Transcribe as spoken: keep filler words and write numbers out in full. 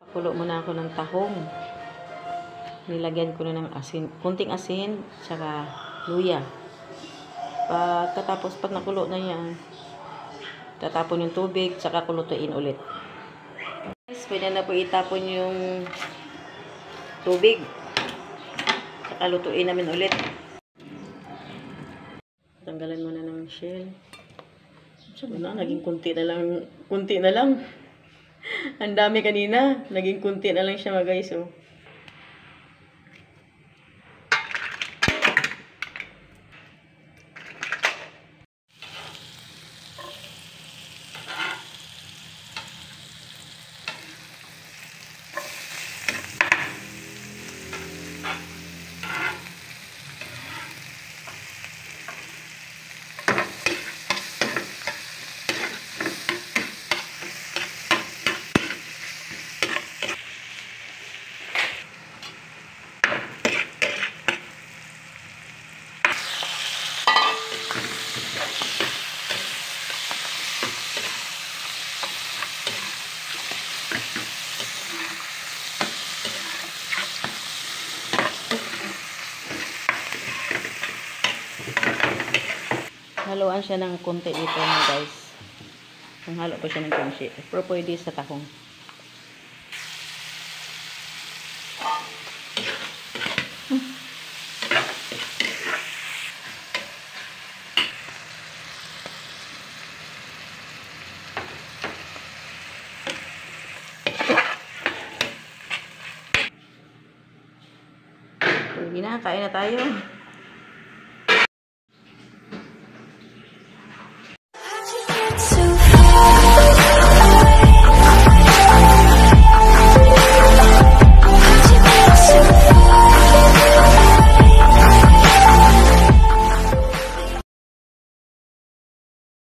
Kulo muna ako ng tahong. Nilagyan ko na ng asin, kunting asin, tsaka luya. Pagkatapos, pag nakulo na yan, tatapon yung tubig, tsaka kulutuin ulit. Guys, pwede na po itapon yung tubig. Tsaka lutuin namin ulit. Tanggalan muna ng shell. So na, naging kunti na lang, kunti na lang. Ang dami kanina, naging kunti na lang siya mga guys, oh. Haluan siya ng konti dito mga guys. Hanghalo pa siya ng konti. Pero pwede sa tahong. Pwede na, kain na tayo.